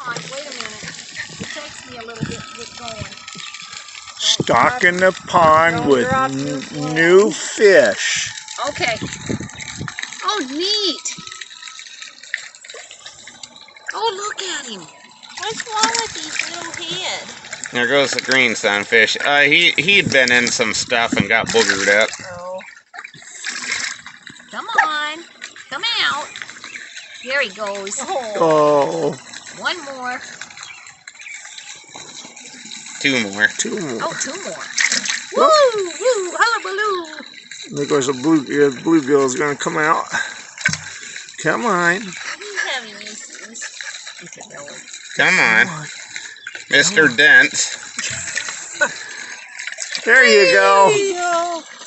on, wait a minute. It takes me a little bit to get going. Stocking the pond with new fish. Okay. Oh, neat. Oh, look at him. What's wrong with his little head? There goes the green sunfish. He'd been in some stuff and got boogered up. Oh. Come on. Come out. There he goes. Oh. One more. Two more. Oh, two more. Woo! Woo! Hullabaloo! There goes a bluegill is going to come out. Come on. He's having issues. Come on. Mr. Dent. There you go. There you go.